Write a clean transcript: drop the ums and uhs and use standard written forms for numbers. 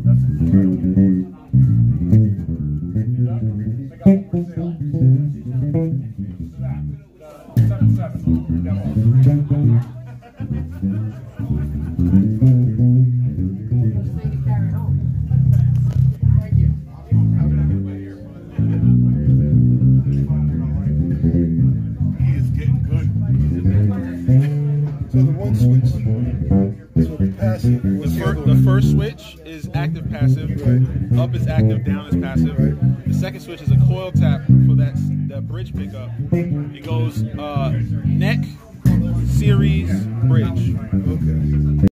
The first switch is active passive. Right. Up is active, down is passive. Right. The second switch is a coil tap for that bridge pickup. It goes neck, series, bridge. Okay.